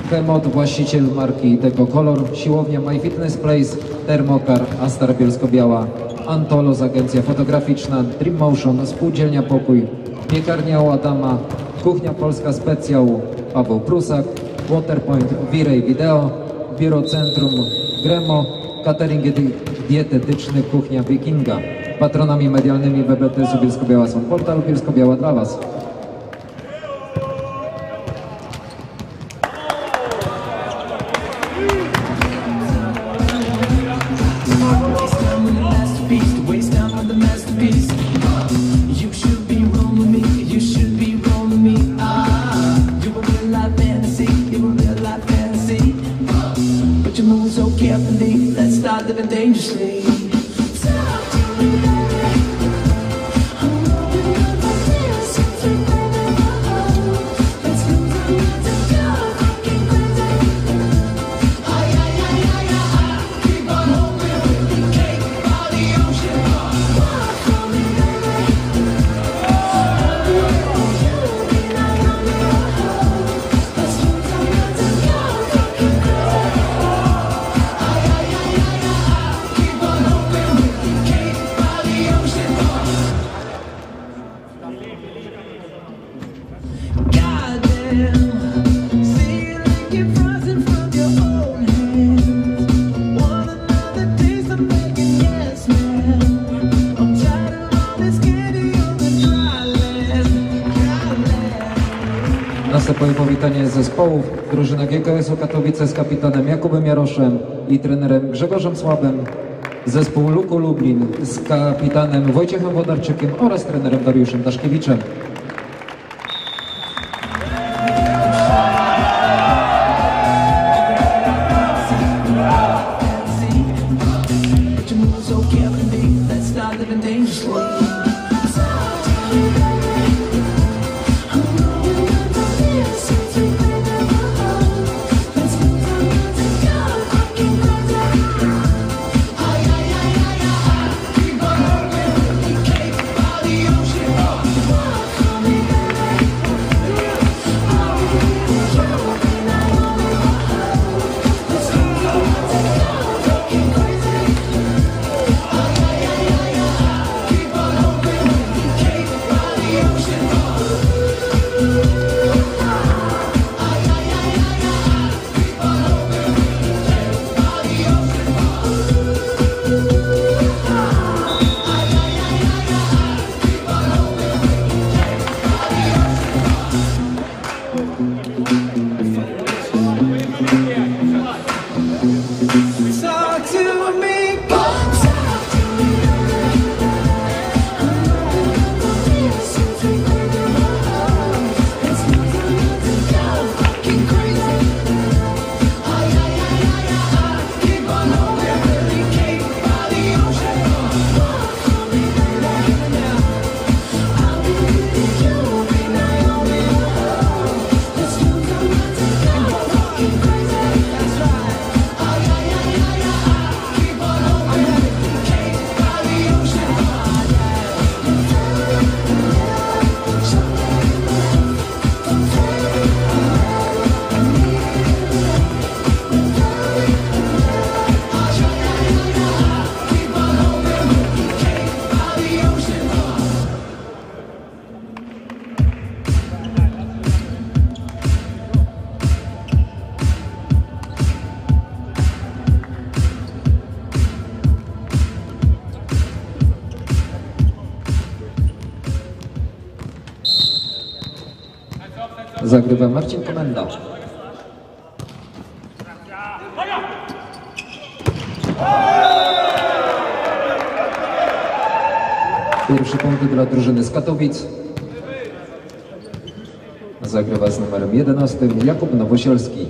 Chemod, właściciel marki Deco-Color, siłownia My Fitness Place, Thermocar, Astar Bielsko-Biała, Antolos, agencja fotograficzna, Dream Motion, spółdzielnia Pokój, piekarnia u Adama, Kuchnia Polska Specjał, Paweł Prusak, Waterpoint, Virej Video, Biuro Centrum Gremo, catering dietetyczny Kuchnia Wikinga. Patronami medialnymi BBTS-u Bielsko-Biała są portal Bielsko-Biała dla Was. Living dangerously. Następuje powitanie zespołów. Drużyna GKS-u Katowice z kapitanem Jakubem Jaroszem i trenerem Grzegorzem Słabem. Zespół Luku Lublin z kapitanem Wojciechem Wodarczykiem oraz trenerem Dariuszem Daszkiewiczem. Zagrywa Marcin Komenda. Pierwszy punkt dla drużyny z Katowic. Zagrywa z numerem 11 Jakub Nowosielski.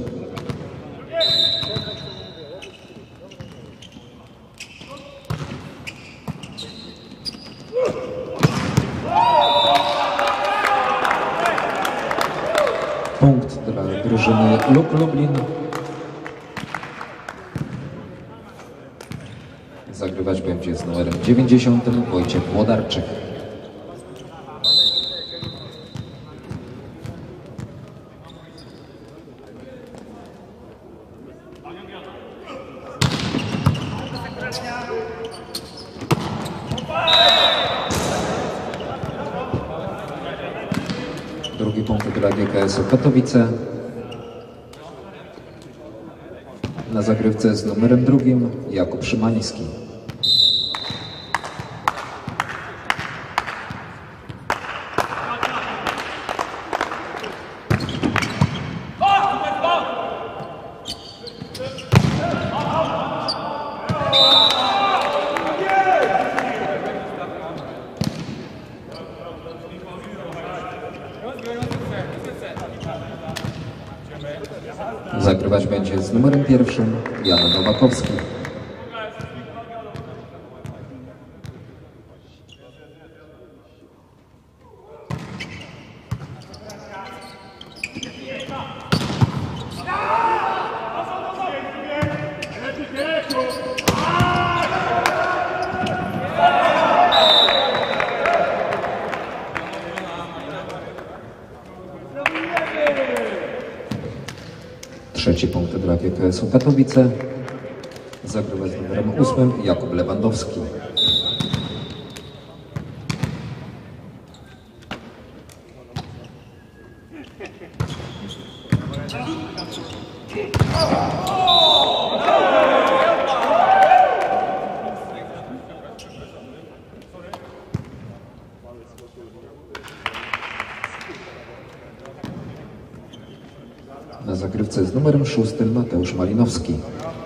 Punkt dla drużyny Luk Lublin. Zagrywać będzie z numerem 90 Wojciech Włodarczyk. dla GKS-u Katowice. Na zagrywce z numerem 2 Jakub Szymański. Zagrywać będzie z numerem 1 Jan Nowakowski. Trzeci punkt dla GKS-u Katowice. Zagrywa z numerem 8 Jakub Lewandowski. Na zagrywce z numerem 6 Mateusz Malinowski.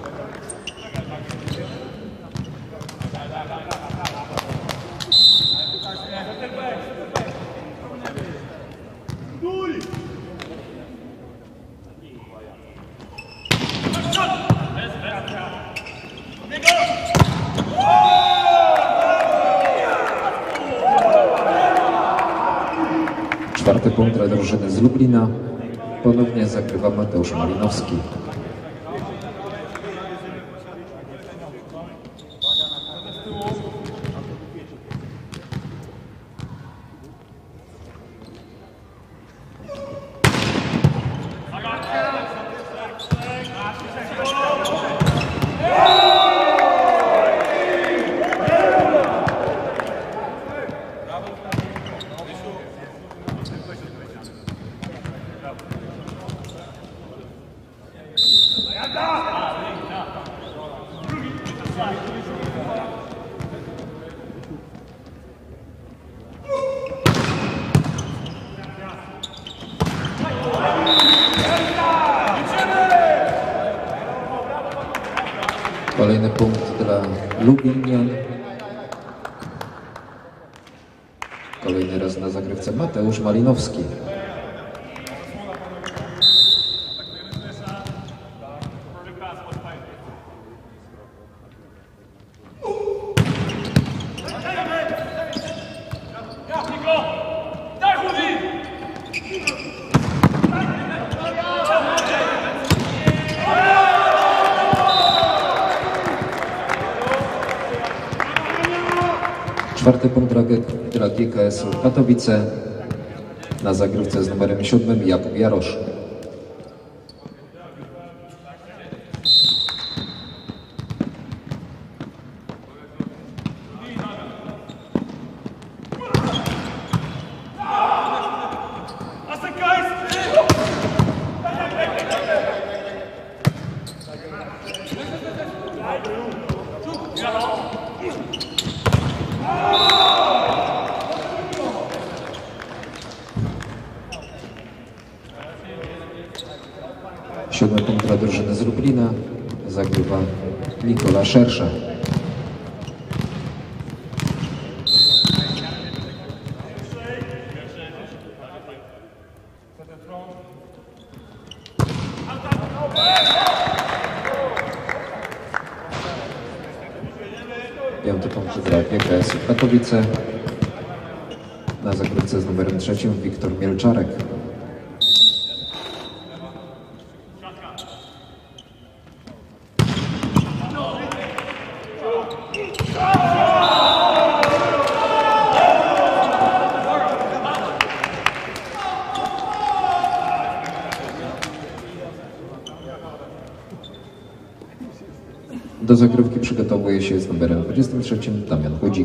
Czwarty punkt dla drużyny z Lublina. Ponownie zagrywa Mateusz Malinowski. Kolejny punkt dla Lublinian. Kolejny raz na zagrywce Mateusz Malinowski. Czwarty punkt dla GKS-u Katowice. Na zagrywce z numerem 7 Jakub Jarosz. Siódmy punkt dla drużyny z Lublina. Zagrywa Nikola Szersza. Piąty punkt dla GKS Katowice. Na zagrywce z numerem 3 Wiktor Mielczarek. Do zagrywki przygotowuje się z numerem 23 Damian Chudzik.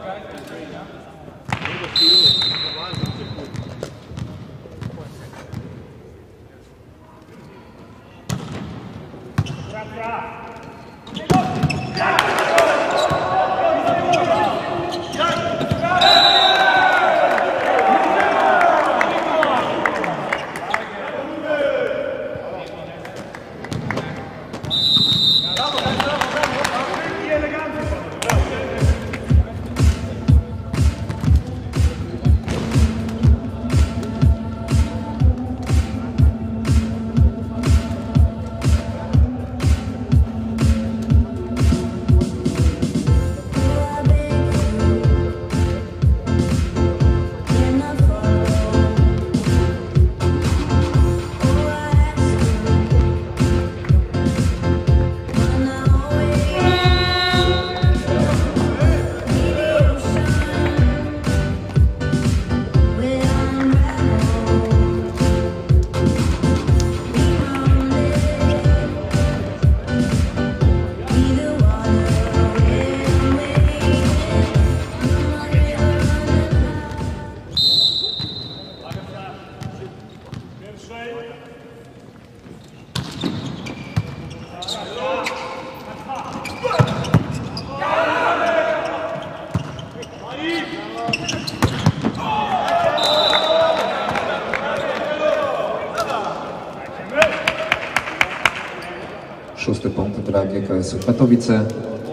Szósty punkt dla GKS-u Katowice.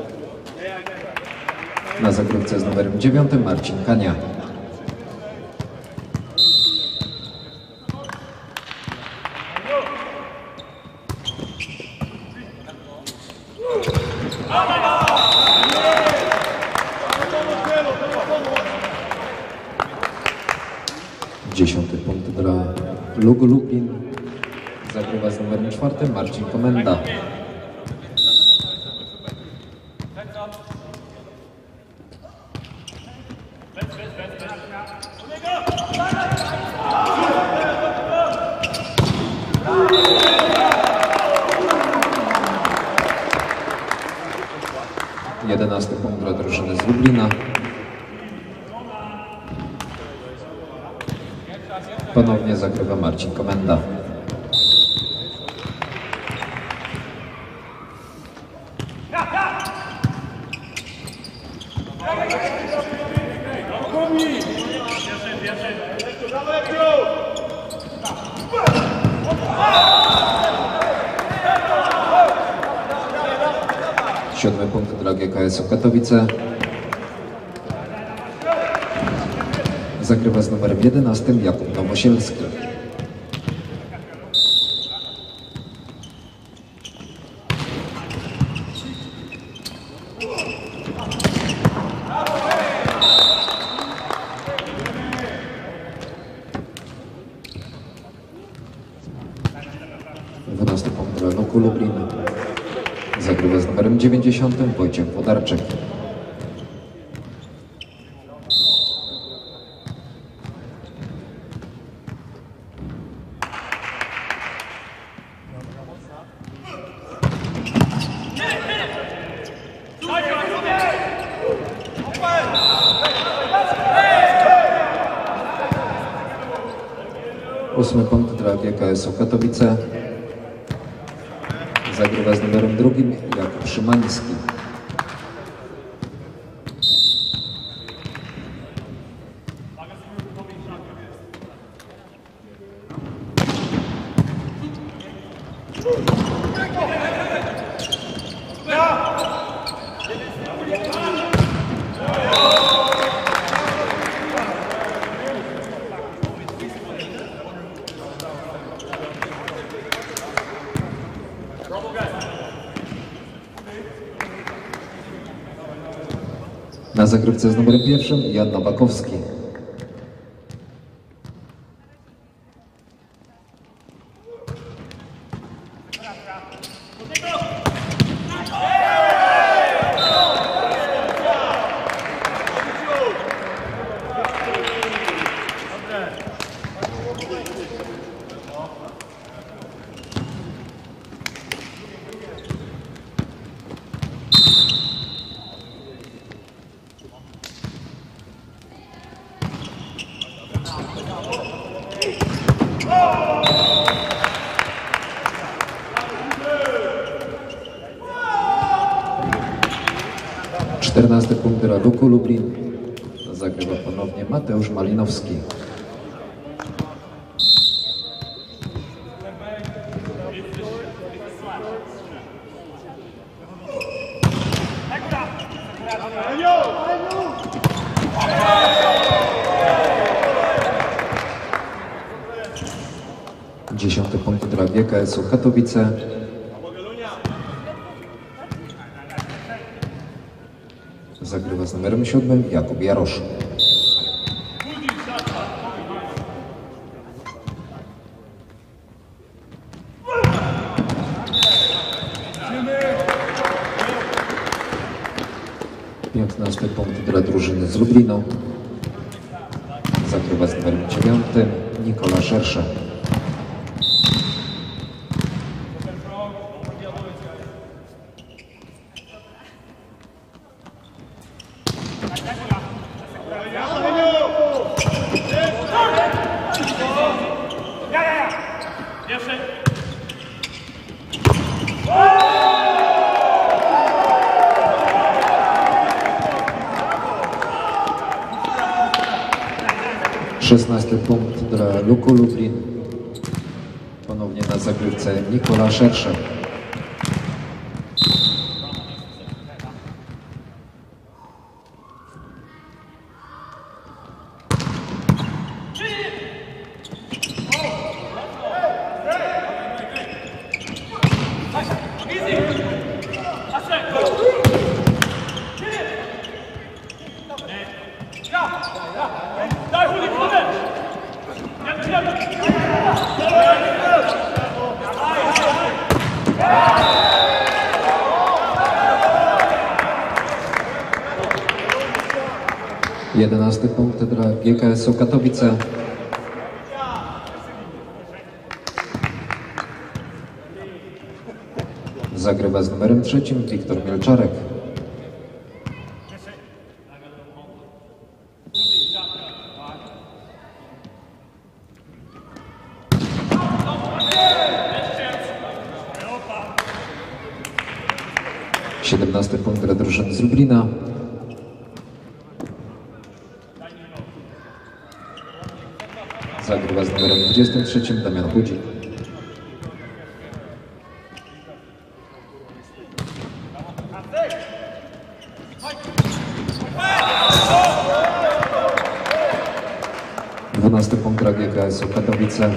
Na zagrywce z numerem 9 Marcin Kania. Dziesiąty punkt dla Lugu Lublin. Zagrywa z numerem 4 Marcin Komenda. Jedenasty punkt dla drużyny z Lublina. Ponownie zagrywa Marcin Komenda. Siódmy punkt dla GKS-u Katowice. Zagrywa z numerem 11 Jakub Nowosielski. Dwunasty punkt dla Luku Lublin. Zagrywa z numerem 90 Wojciech Włodarczyk. Ósmy punkt dla GKS-u Katowice. Zagrywa z numerem 2 Jakub Szymański. Na zagrywce z numerem 1 Jan Nowakowski. Czternasty punkt dla Luku Lublin. Zagrywa ponownie Mateusz Malinowski. Dziesiąty punkt dla GKS-u Katowice. Zagrywa z numerem 7 Jakub Jarosz. Piętnasty punkt dla drużyny z Lublinu. Zagrywa z numerem 9 Nikola Szersze. Szesnasty punkt dla Luku Lublin. Ponownie na zagrywce Nikola Szersze. Jedenasty punkt dla GKS-u Katowice. Zagrywa z numerem 3 Wiktor Mielczarek. Siedemnasty punkt dla drużyny z Lublina. Zagrywa z numerem 23 Damian Chudzik. Dwunasty punkt dla GKS-u Katowice.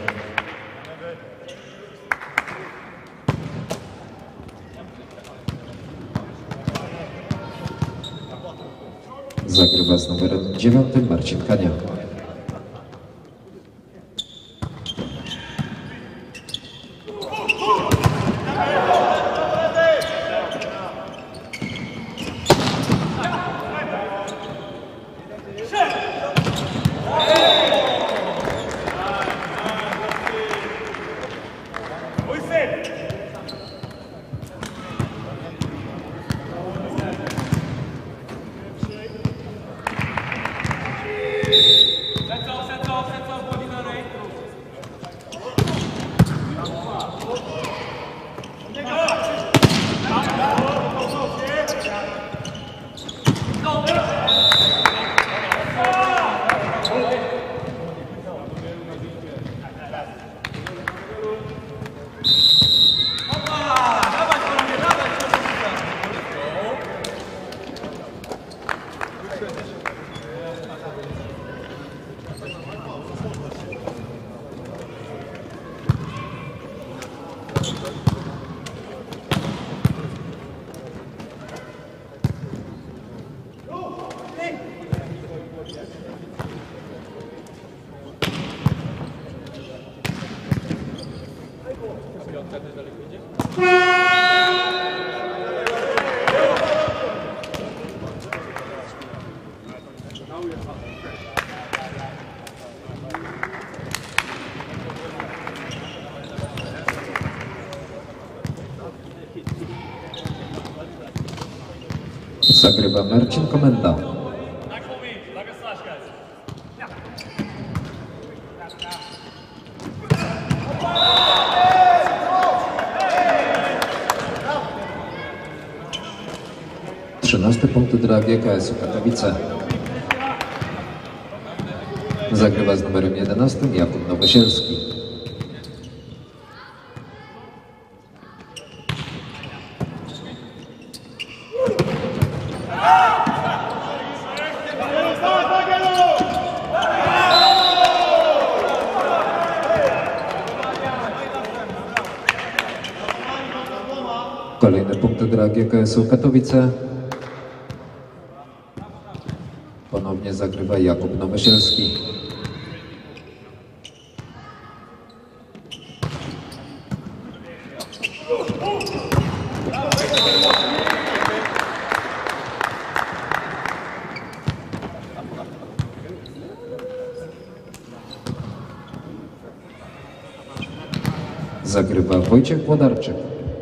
Zagrywa z numerem 9 Marcin Kania. Zagrywa Marcin Komenda. Trzynasty punkt dla GKS-u Katowice. Zagrywa z numerem 11 Jakub Nowosielski. Kolejny punkt dla GKS-u Katowice. Ponownie zagrywa Jakub Nowosielski. Zagrywa Wojciech Włodarczyk.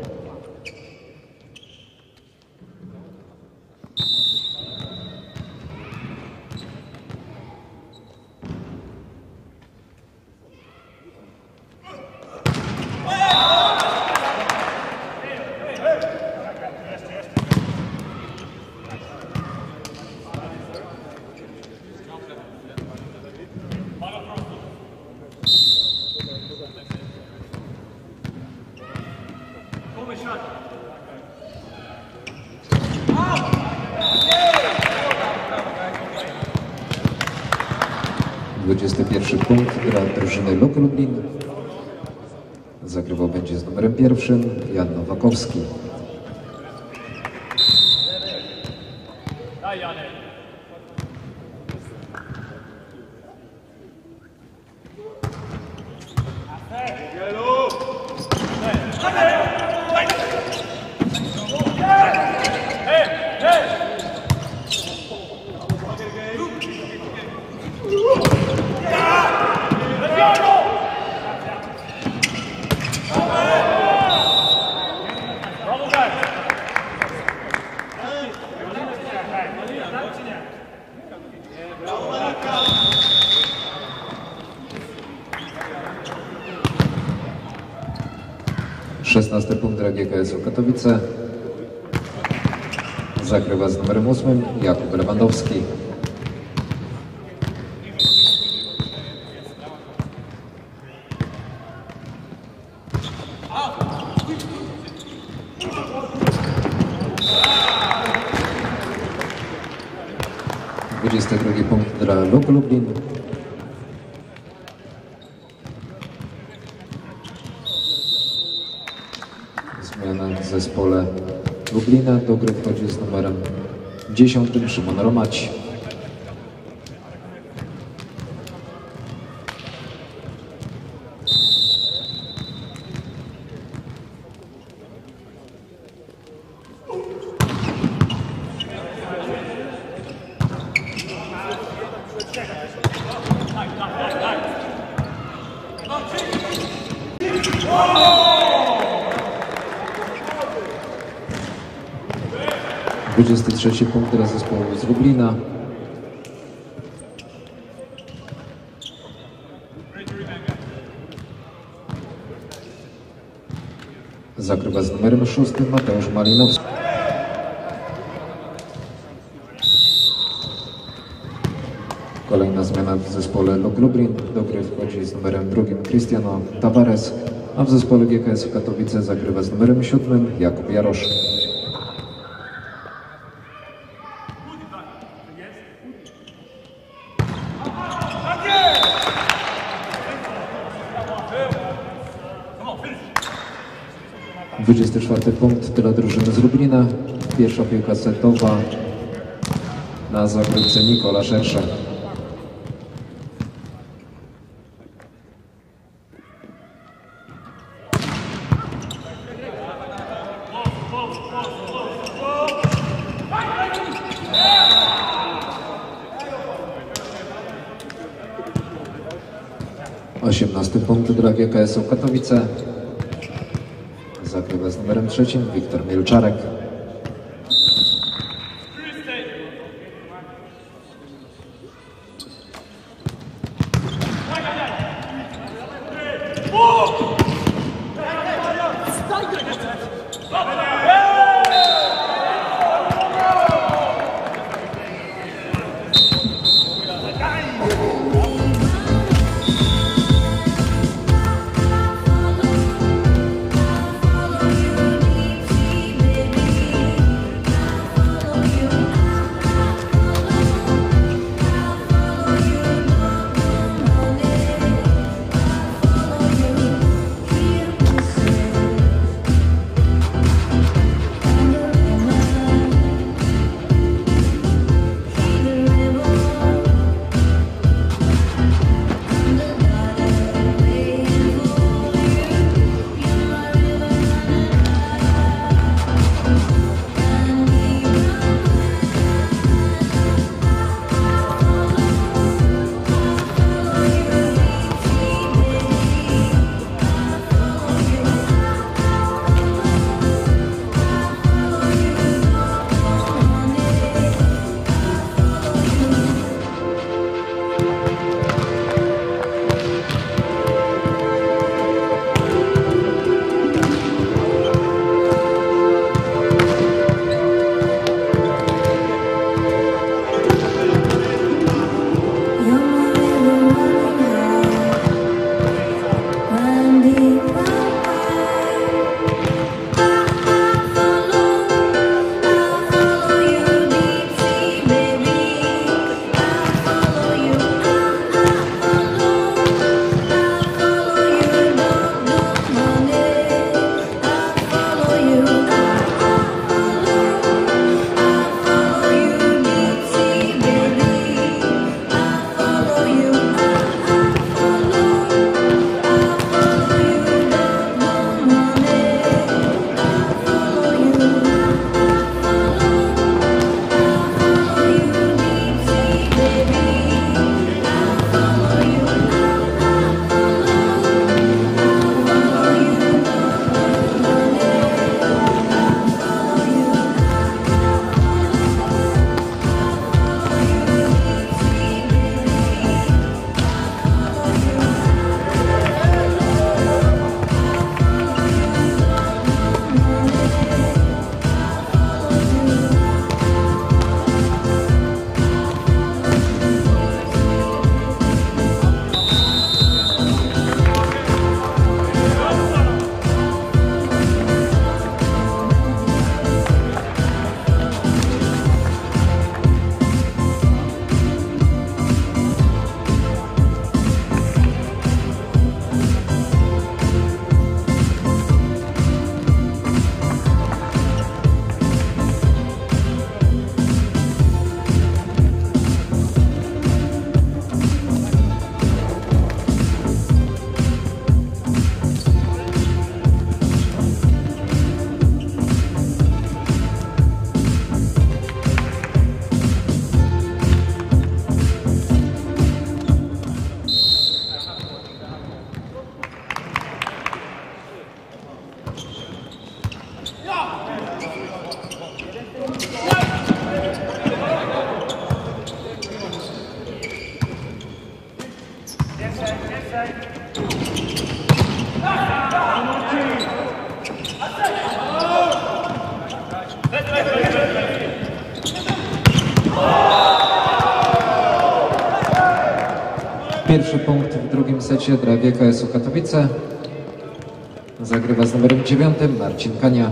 Pierwszy punkt dla drużyny LUK Lublin. Zagrywał będzie z numerem 1 Jan Nowakowski. Szesnasty punkt dla GKS-u Katowice. Zagrywa z numerem 8 Jakub Lewandowski. Drugi punkt dla LUK Lublin. Zmiana w zespole Lublina. Do gry wchodzi z numerem 10 Szymon Romać. Trzeci punkt dla zespołu z Lublina. Zagrywa z numerem 6 Mateusz Malinowski. Kolejna zmiana w zespole LUK Lublin. Do gry wchodzi z numerem 2 Cristiano Tavares, a w zespole GKS Katowice zagrywa z numerem 7 Jakub Jarosz. Czwarty punkt dla drużyny z Lublina. Pierwsza piłka setowa na zagrywce Nikola Szersza. Osiemnasty punkt dla GKS-u Katowice. Zagrywa z numerem 3 Wiktor Mielczarek. Pierwszy punkt w drugim secie dla GKS-u Katowice. Zagrywa z numerem 9 Marcin Kania.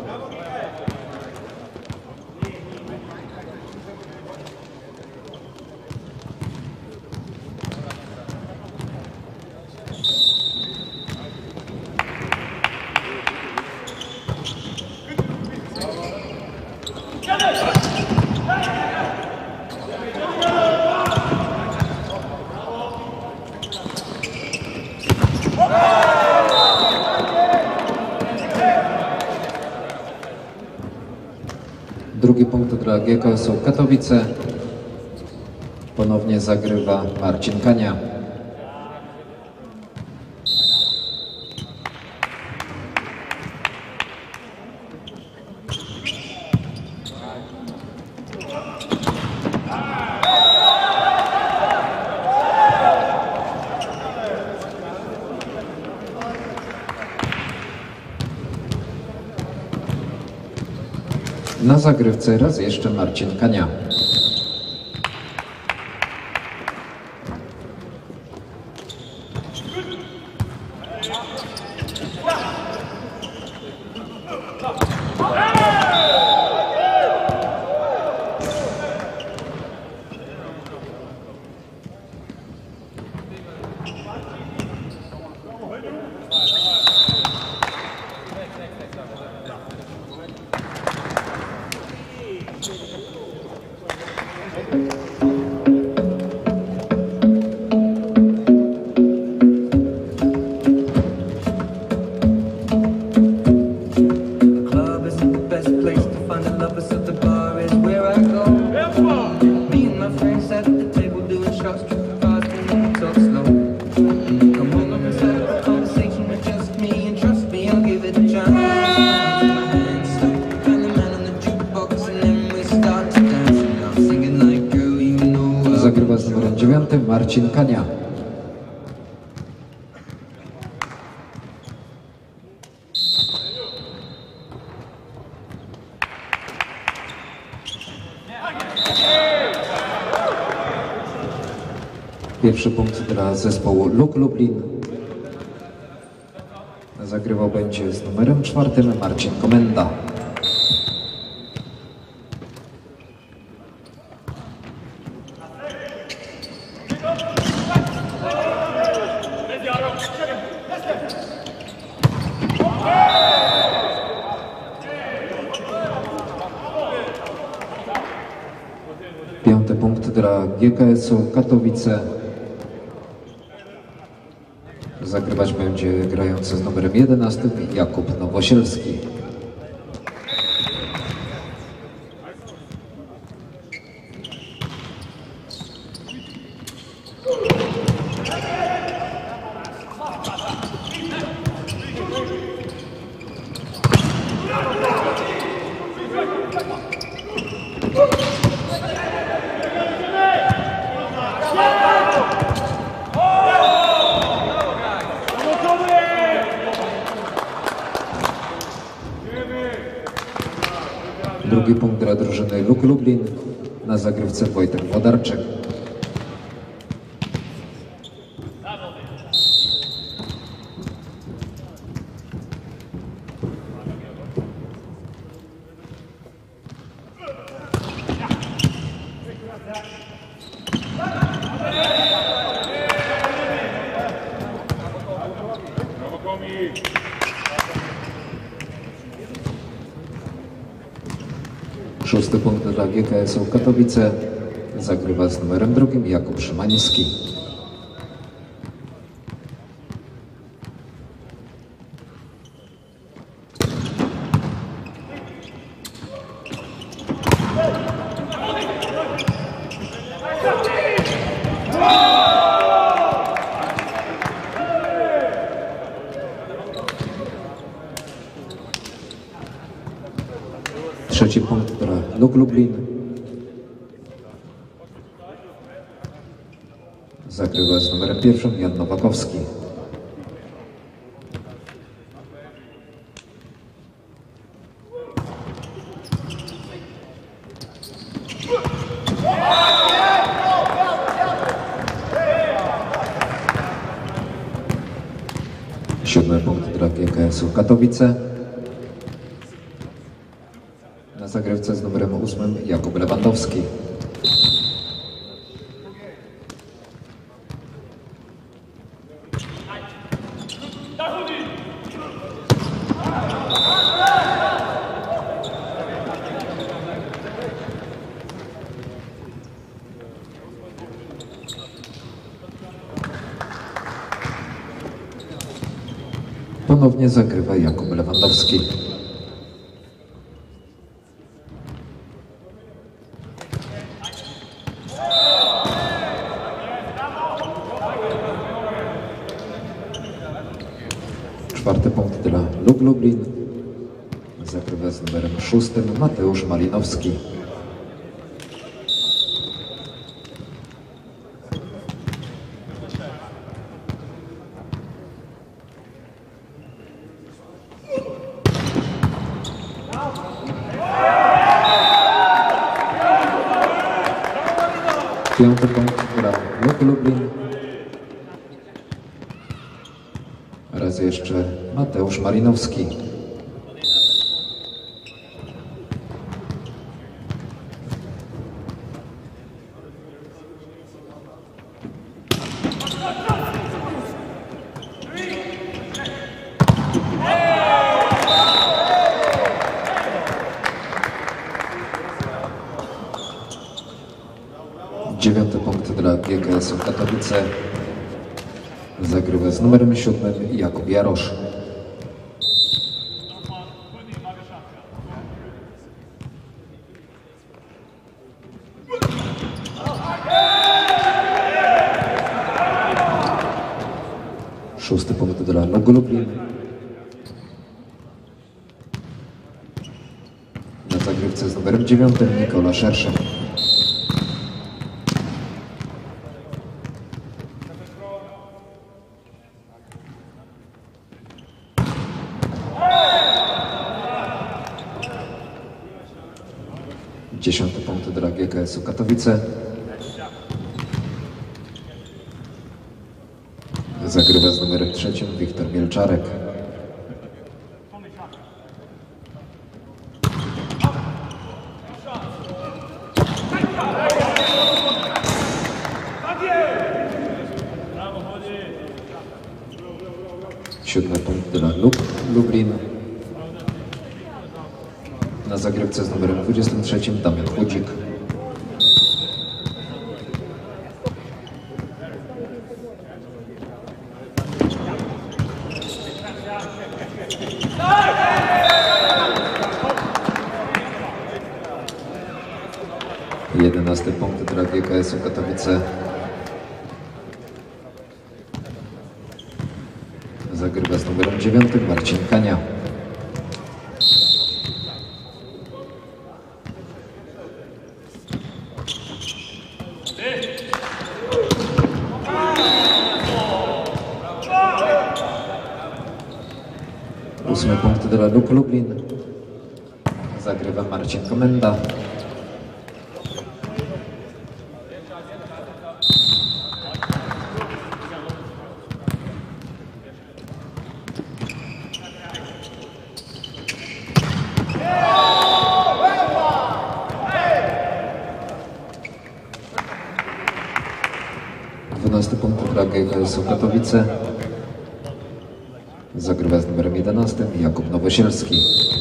Drugi punkt dla GKS-u Katowice. Ponownie zagrywa Marcin Kania. Na zagrywce raz jeszcze Marcin Kania. Zagrywa z numerem 9 Marcin Kania. Pierwszy punkt dla zespołu LUK Lublin. Zagrywał będzie z numerem 4 Marcin Komenda. Piąty punkt dla GKS-u Katowice. Zagrywać będzie grający z numerem 11 Jakub Nowosielski. Drugi punkt dla drużyny LUK Lublin. Na zagrywce Wojtek Wodarczyk. Szósty punkt dla GKS-u Katowice. Zagrywa z numerem 2 Jakub Szymański. Trzeci punkt dla LUK Lublin. Zagrywa z numerem 1 Jan Nowakowski. Siódmy punkt dla GKS-u Katowice. Na zagrywce z numerem 8 Jakub Lewandowski. Ponownie zagrywa Jakub Lewandowski. Czwarty punkt dla LUK Lublin. Zagrywa z numerem 6 Mateusz Malinowski. Piąty punkt dla LUK Lublin. Raz jeszcze Mateusz Malinowski. Dziewiąty punkt dla GKS-u Katowice. Zagrywa z numerem 7 Jakub Jarosz. Szósty punkt dla LUK Lublin. Na zagrywce z numerem 9 Nikola Szerszeń. Dziesiąty punkt dla GKS-u Katowice. Zagrywa z numerem 3 Wiktor Mielczarek. Siódmy punkt dla LUK Lublin. Na zagrywce z numerem 23 Damian Chudzik. Jedenasty punkt dla GKS-u Katowice. Zagrywa z numerem 9 Marcin Kania. Ósmy punkt dla LUK Lublin. Zagrywa Marcin Komenda. Dwunasty punkt dla GKS-u Katowice. Zagrywa z numerem 11 Jakub Nowosielski.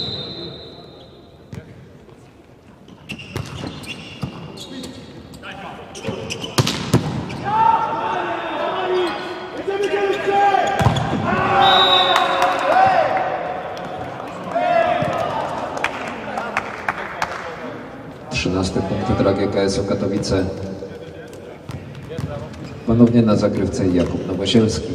Trzynasty punkt dla GKS-u Katowice. Ponownie na zagrywce Jakub Nowosielski.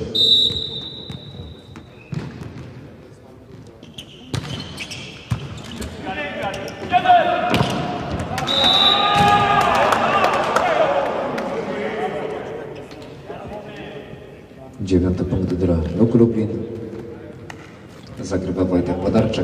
9. punkt dla Luk Lublin. Zagrywa Wojtek Wodarczyk.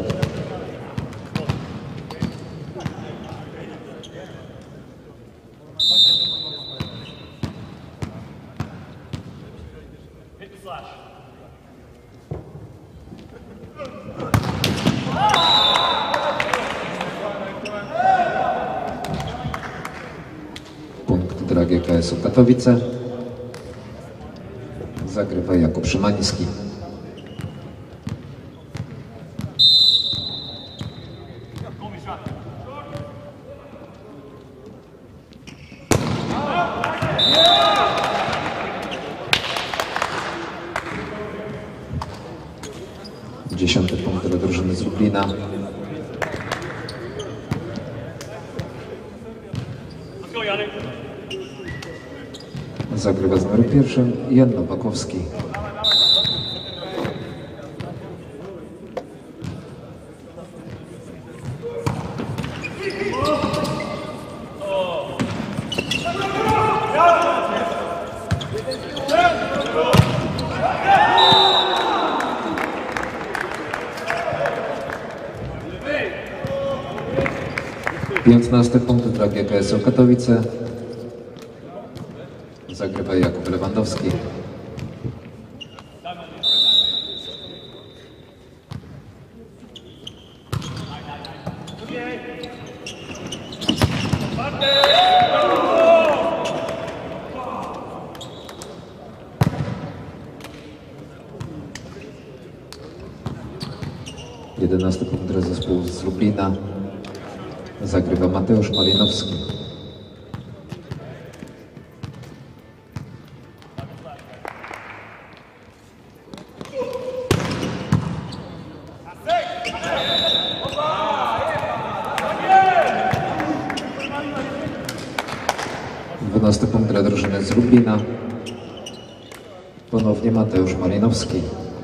Punkt dla GKS-u Katowice. Zagrywa Jakub Szymański. Dziesiąty punkt dla drużyny z Lublina. Zagrywa z numerem 1 Jan Nowakowski. Piętnasty punkt dla GKS-u Katowice. Zagrywa Jakub Lewandowski. Jedenasty punkt dla zespołu z Lublina. Zagrywa Mateusz Malinowski. Dwunasty punkt dla drużyny z Lublina. Ponownie Mateusz Malinowski.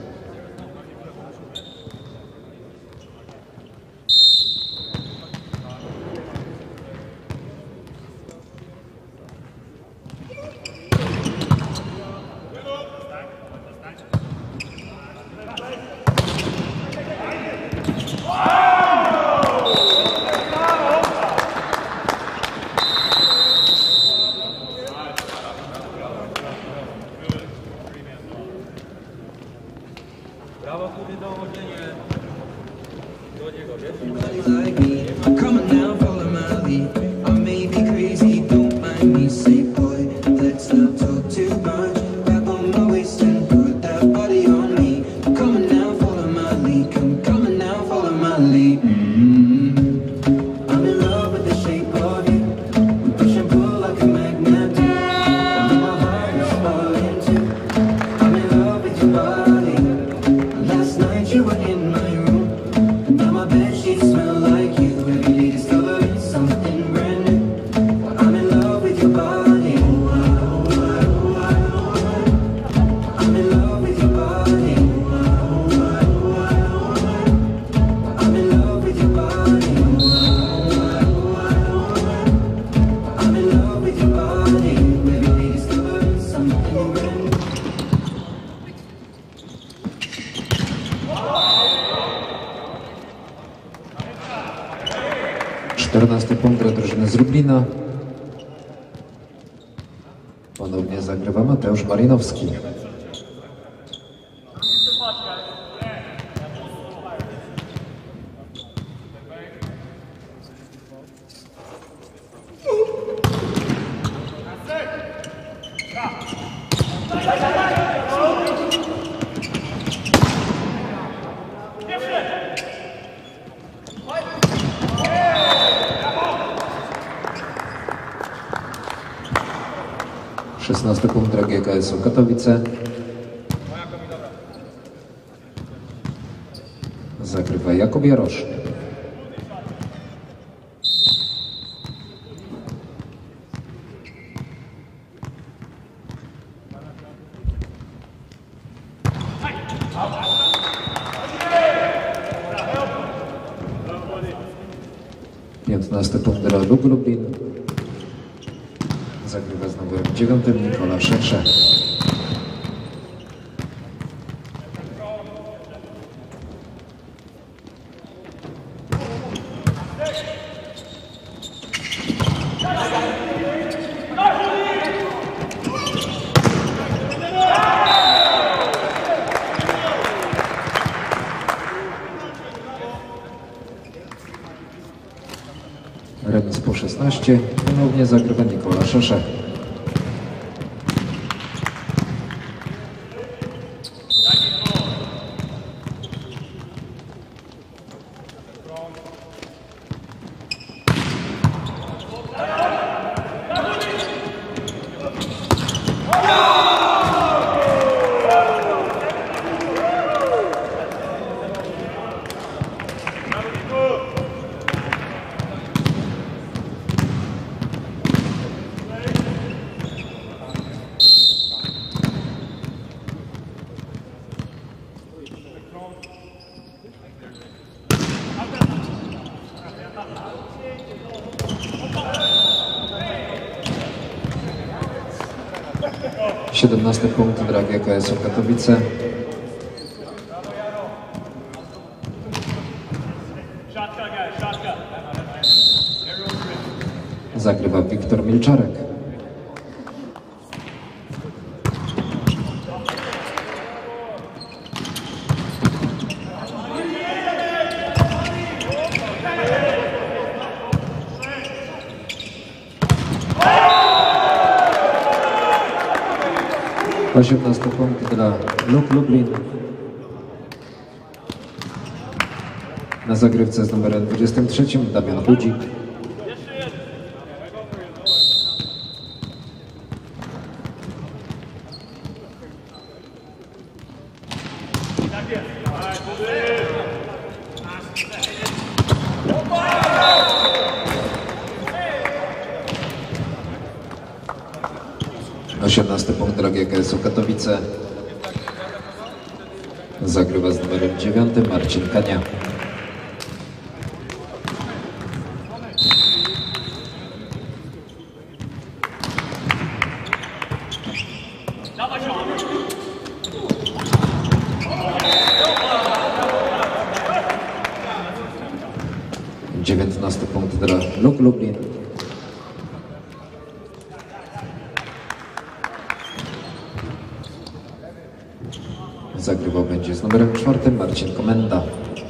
Like me, I'm coming now, follow my lead. I may be crazy, don't mind me. Say, boy, let's not talk too much. Grab on my waist and put that body on me. I'm coming now, follow my lead. Come coming now, follow my lead. I'm in love with the shape of you. We push and pull like a magnet do. And my heart is falling too. I'm in love with your body. Last night you were in my room. Now my bedsheets smell like you. Every day discovering something brand new. I'm in love with your body. I'm in love with your body. I'm in love with your body. I'm in love with your body. Every day discovering something brand new. 14 punkt dla drużyny z Lublina. Ponownie zagrywa Mateusz Malinowski. Szesnasty punkt dla GKS-u Katowice. Zagrywa Jakub Jarosz. Piętnasty punkt dla Luk Lublin. Zagrywa z numerem 9 Nikola Szecze. 14 ponownie zagrywa Nikola Szeszek. Siedemnasty punkt dla GKS-u Katowice. Zagrywa Wiktor Milczarek. Osiemnasty punkt dla Luk Lublin. Na zagrywce z numerem 23 Damian Budzik. Osiemnasty punkt dla GKS-u Katowice. Zagrywa z numerem 9 Marcin Kania. Dziewiętnasty punkt dla Luk Lublin. Zagrywał będzie z numerem 4 Marcin Komenda.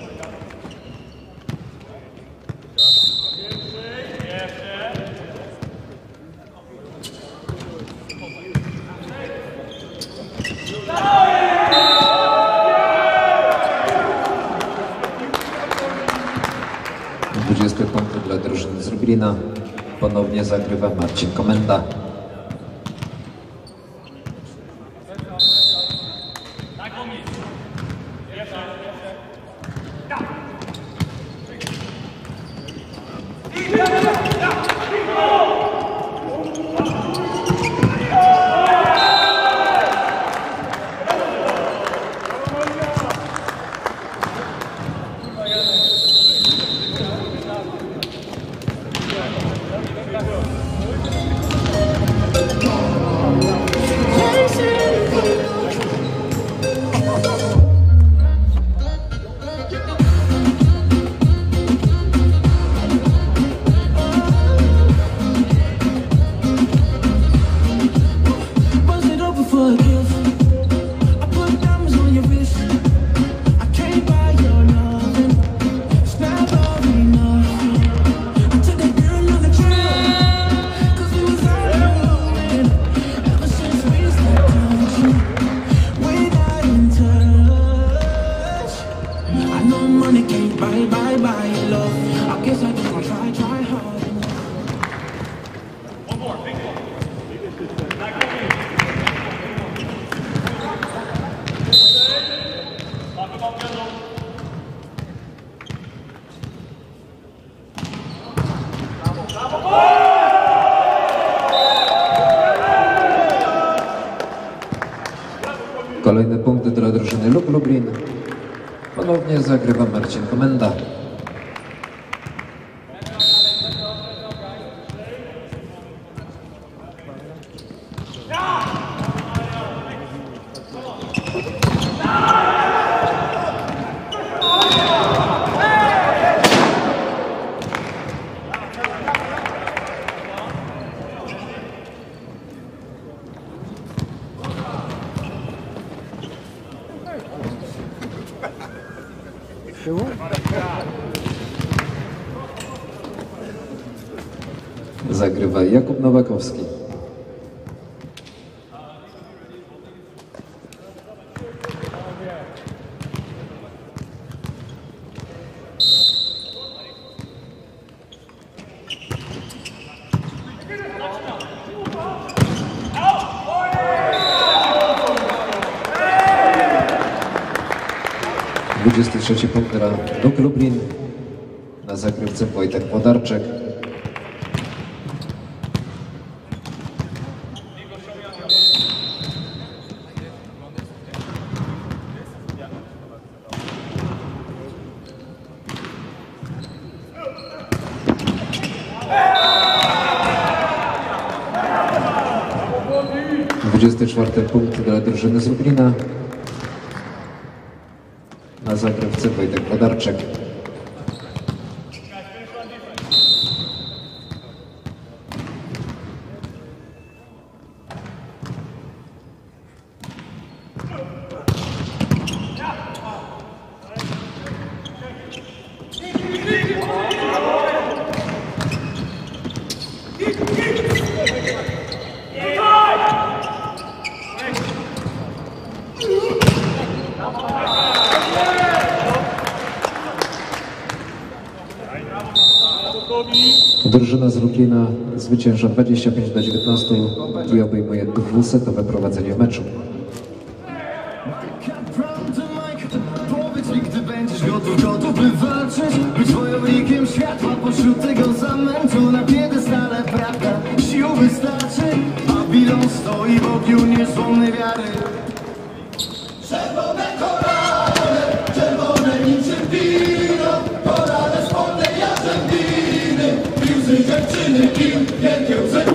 Dwudziesty punkt dla drużyny z Lublina. Ponownie zagrywa Marcin Komenda. Kolejny punkt dla drużyny Luk Lublin. Ponownie zagrywa Marcin Komenda. rozgrywa Jakub Nowakowski. Trzeci punkt dla Duk Lublin. Na zagrywce Wojtek Podarczek. Czwarty punkt dla drużyny z Lublina. Na zagrywce Wojtek Podarczek. Drużyna z Lublina zwycięża 25-19 i obejmuje dwusetowe prowadzenie w meczu. Powiedz mi, gdy będziesz gotów, by walczyć, być wojownikiem światła pośród tego zamętu. Na piedestale prawda, sił wystarczy, a bilon stoi w ogniu niezłomnej wiary. Czerwone korale, czerwone niczym wino, korale spodne jarzębiny, łzy dziewczyny i wielkie łzy.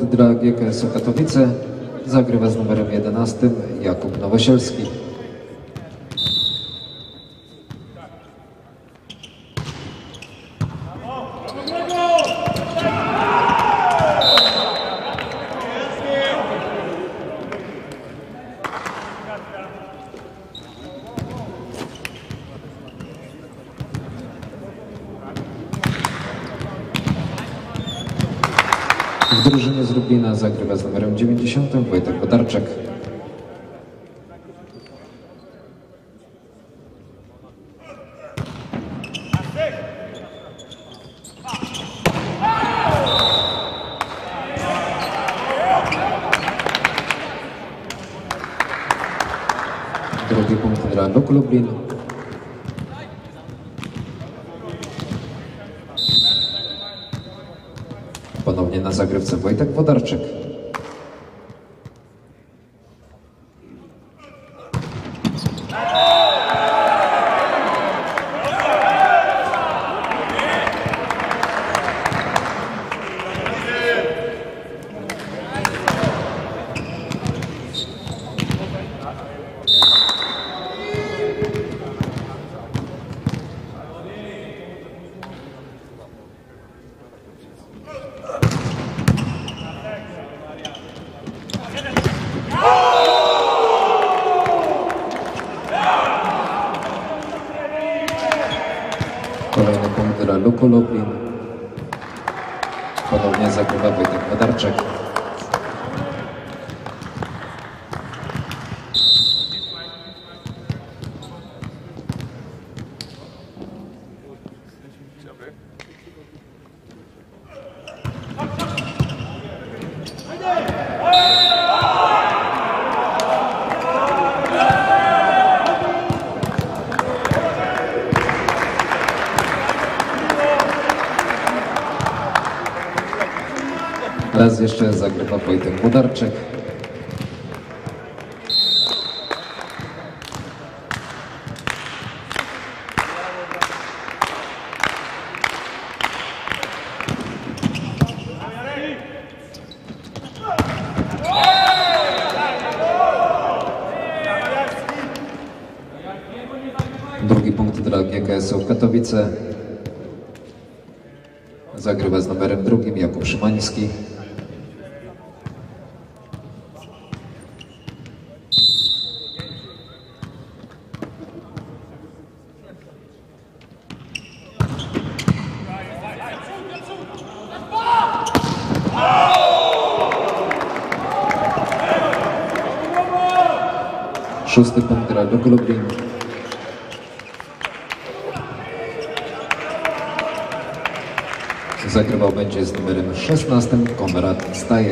dla GKS-u Katowice. Zagrywa z numerem 11 Jakub Nowosielski. W drużynie z Lublina zagrywa z numerem 90 Wojtek Wodarczyk. Drugi punkt dla Luk Lublin. Ponownie na zagrywce Wojtek Wodarczyk. Kolejny punkt dla Luku Lublin. Ponownie zagrywa Wojtek Wodarczyk. Raz jeszcze zagrywa Wojtek Wodarczyk. Drugi punkt dla GKS-u Katowice. Zagrywa z numerem 2 Jakub Szymański. Szósty punkt dla Luk Lublin. Zagrywał będzie z numerem 16 Konrad Stajer.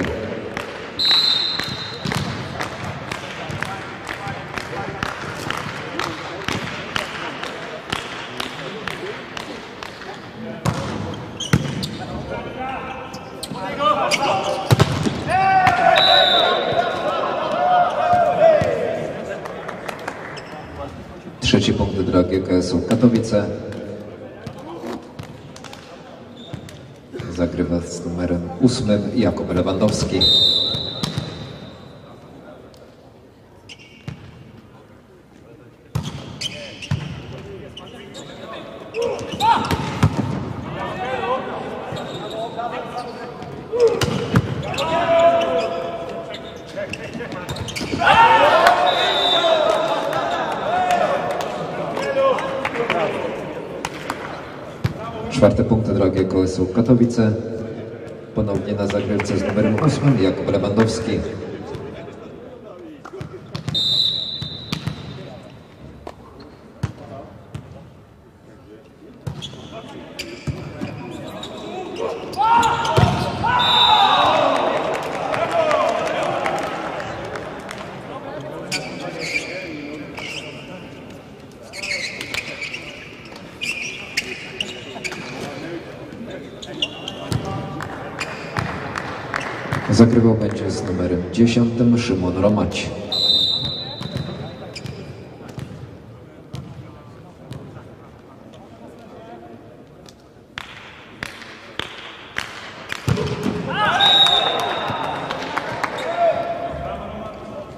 Trzeci punkt dla GKS-u Katowice. Zagrywa z numerem 8 Jakub Lewandowski. Czwarty punkt dla GKS-u Katowice. Ponownie na zagrywce z numerem 8 Jakub Lewandowski. Zagrywał będzie z numerem 10 Szymon Romać.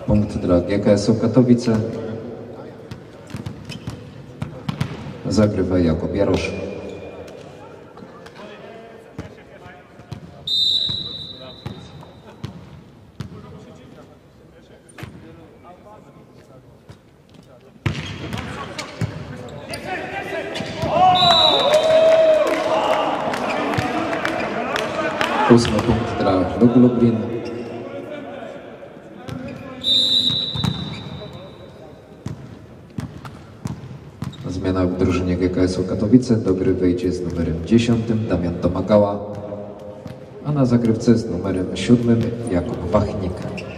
Punkt dla GKS-u Katowice. Zagrywa Jakub Jarosz. Ósmy punkt dla Lubu Lublin. Zmiana w drużynie GKS-u Katowice. Do gry wejdzie z numerem 10 Damian Domagała, a na zagrywce z numerem 7 Jakub Wachnik.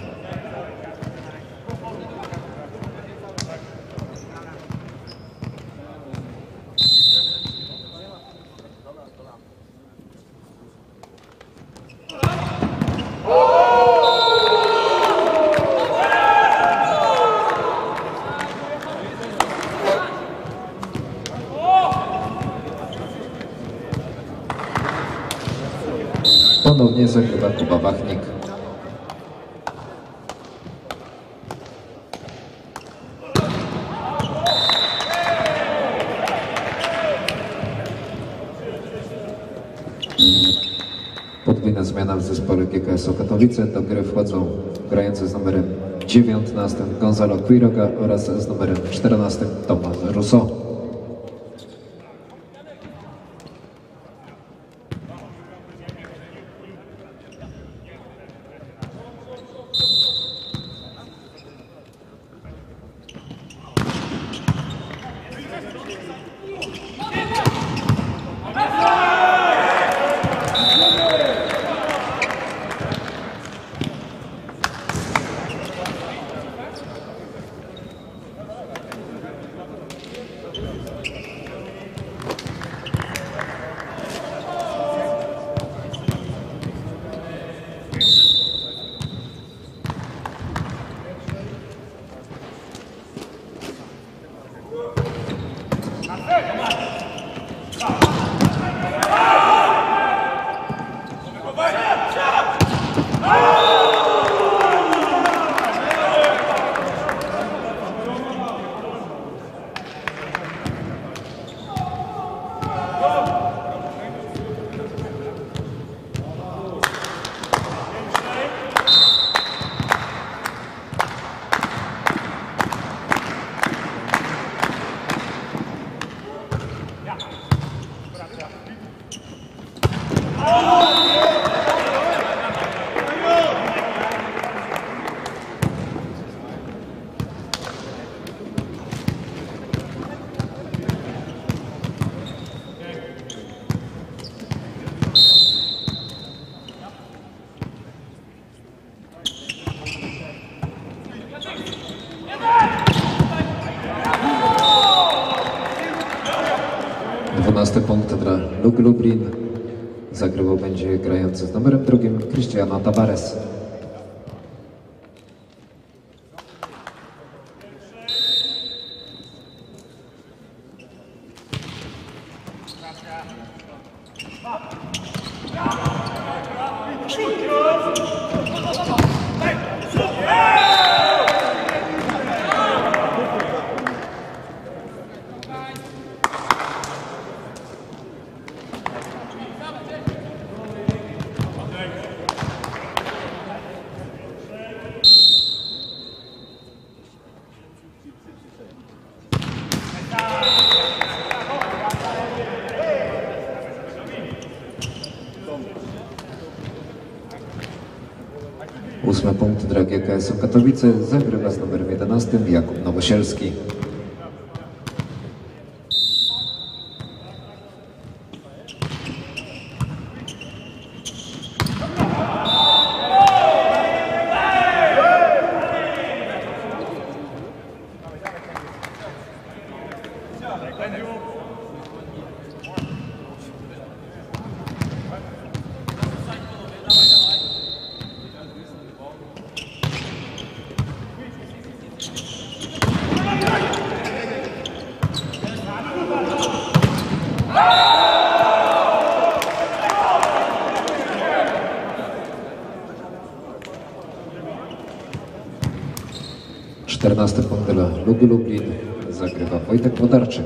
Ponownie zagrywa Kuba Wachnik. Podwójna zmiana w zespole GKS-u Katowice. Do gry wchodzą grający z numerem 19 Gonzalo Quiroga oraz z numerem 14 Tomasz Rousseau. Punkt dla Lubu Lublin. Zagrywał będzie grający z numerem 2 Cristiano Tavares. Ósmy punkt dla GKS-u Katowice. Zagrywa z numerem 11 Jakub Nowosielski. 14 punkt dla Lugi Lublin. Zagrywa Wojtek Wodarczyk.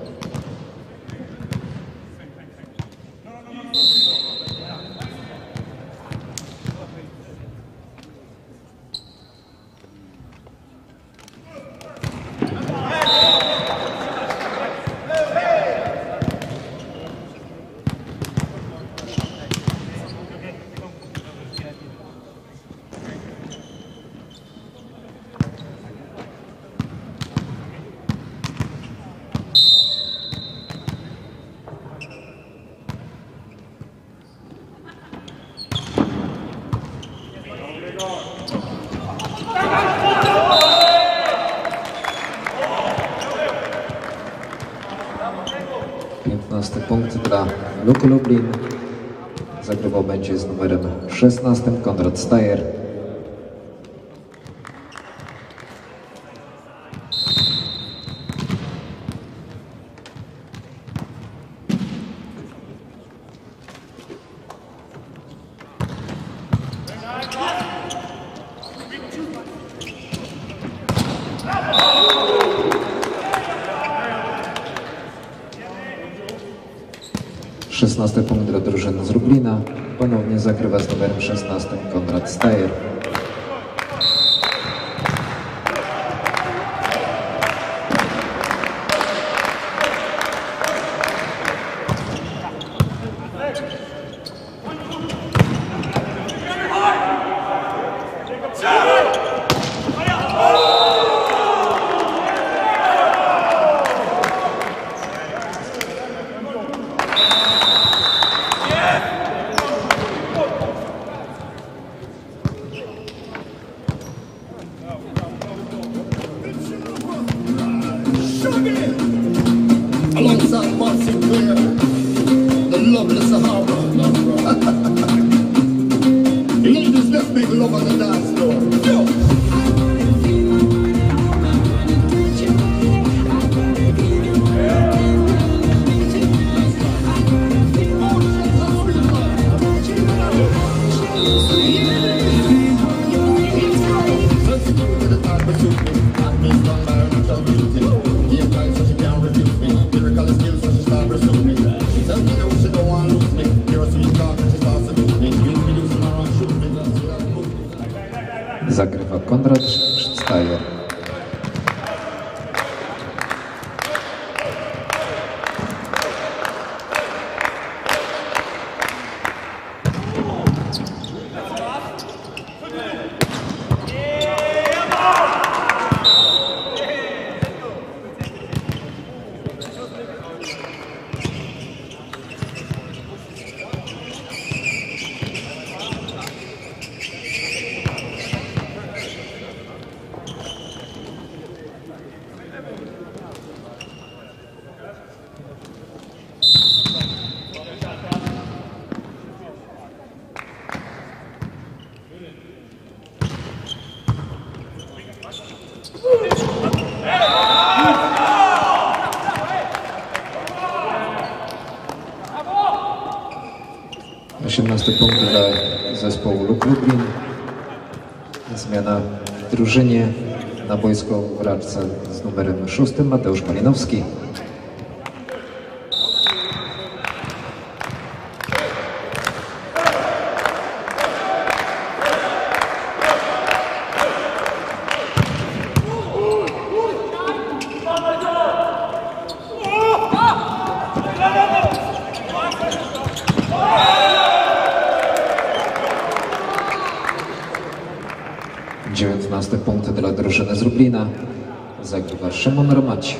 Punkt dla Lugi Lublin. Zagrywał będzie z numerem 16 Konrad Stajer. Punkt dla drużyny z Lublina. Ponownie zagrywa z numerem 16 Konrad Stajer. Alongside Mark Sinclair, the lovely Sahara. Ladies, let's make love on the dance floor. Yo! Zagrywa Konrad Stajer. Punkt dla zespołu Lugi Lublin. Zmiana w drużynie. Na boisko wraca z numerem 6 Mateusz Malinowski. Punkt dla drużyny z Lublina. Zagrywa Szymon Romaci.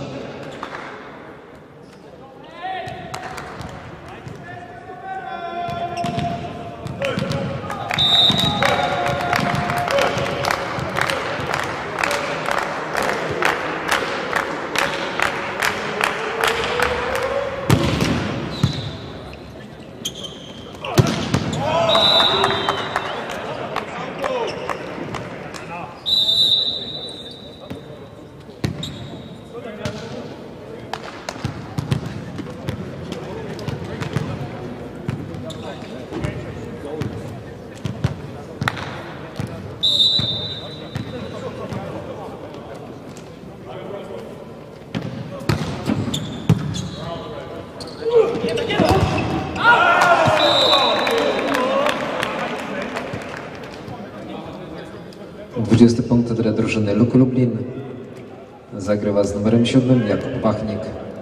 20 punkt dla drużyny Luk Lublin. Zagrywa z numerem 7 Jakub Pachnik.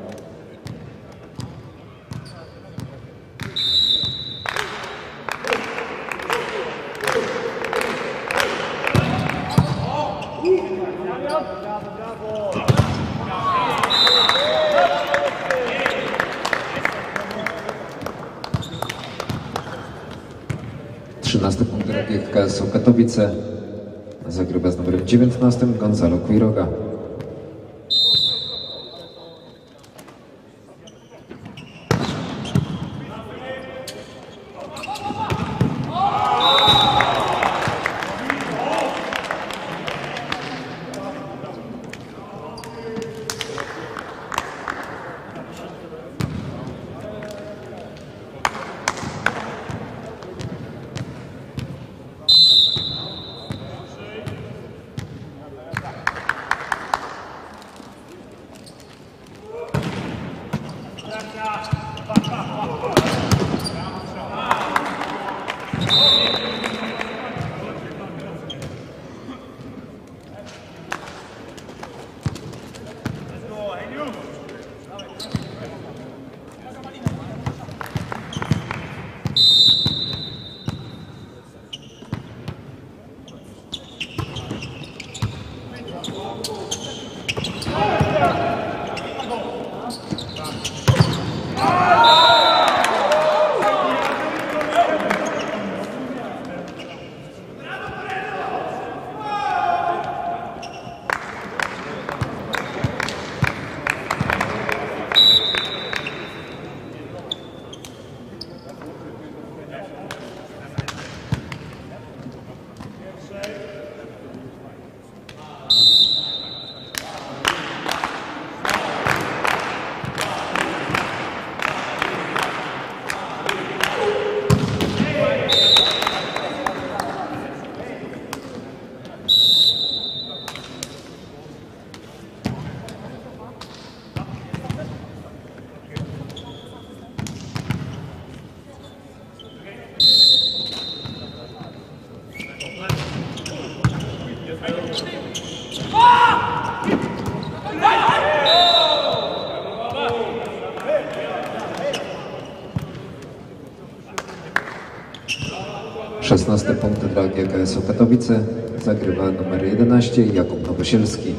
Punkt dla GKS-u Katowice. Zagrywa z numerem 19 Gonzalo Quiroga. Punkt dla GKS-u Katowice. Zagrywa numer 11 Jakub Nowosielski.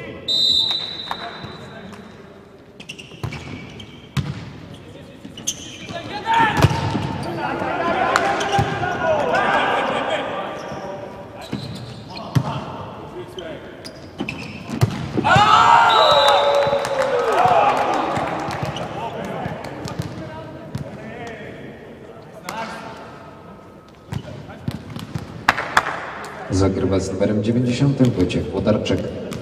Zagrywa z numerem 90 Wojciech Włodarczyk.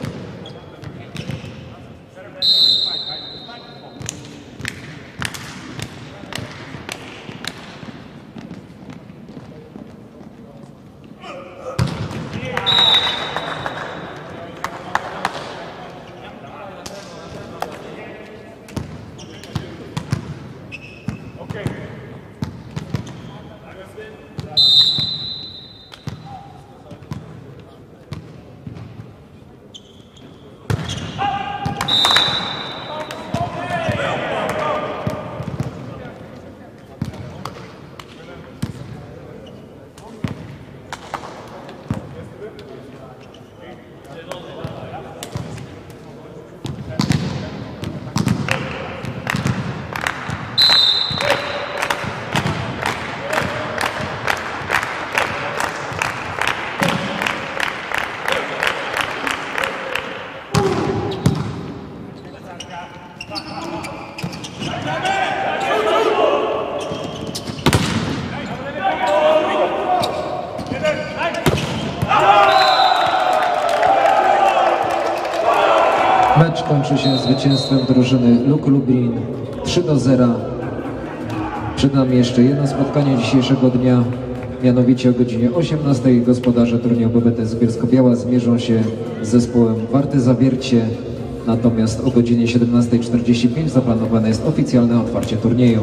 Mecz kończy się zwycięstwem drużyny Luk Lublin 3-0. Przed nami jeszcze jedno spotkanie dzisiejszego dnia, mianowicie o godzinie 18 gospodarze turnieju BBT z Bielsko-Biała zmierzą się z zespołem Warty Zawiercie, natomiast o godzinie 17:45 zaplanowane jest oficjalne otwarcie turnieju.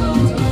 out.